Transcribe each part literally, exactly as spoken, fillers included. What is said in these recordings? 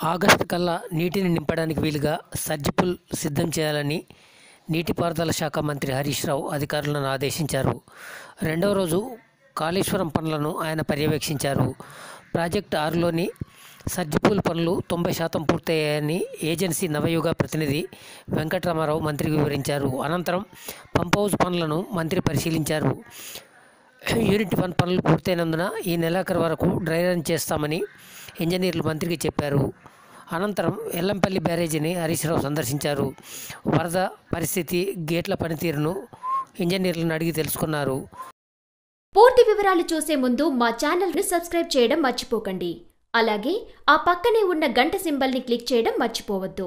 August కల్లా నీటిని నింపడానికి వీలుగా సర్జిపుల్ సిద్ధం చేయాలని నీటిపారుదల శాఖ మంత్రి హరీష్ రావు అధికారులను ఆదేశించారు. రెండవ రోజు కాళేశ్వరం పనులను ఆయన పర్యవేక్షించారు. ప్రాజెక్టు ఆరులోని సర్జిపుల్ పనులు తొంభై శాతం పూర్తయ్యాయని ఏజెన్సీ నవయుగ ప్రతినిధి వెంకటరామారావు మంత్రికి వివరించారు. అనంతరం పంప్ హౌస్ పనులను మంత్రి పరిశీలించారు. యూనిట్ వన్ పనులు పూర్తయినందున ఈ నెలాఖరు వరకు డ్రై రన్ చేస్తామని ఇంజనీర్లు మంత్రికి చెప్పారు. అనంతరం ఎల్లంపల్లి బ్యారేజీని హరీష్ రావు సందర్శించారు. వరద పరిస్థితి, గేట్ల పనితీరును ఇంజనీర్లను అడిగి తెలుసుకున్నారు. పూర్తి వివరాలు చూసే ముందు మా ఛానల్ని సబ్స్క్రైబ్ చేయడం మర్చిపోకండి. అలాగే ఆ పక్కనే ఉన్న గంట సింబల్ని క్లిక్ చేయడం మర్చిపోవద్దు.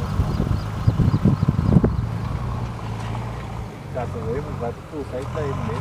కాస్త వేపు బతుకు సైట్లో అయింది.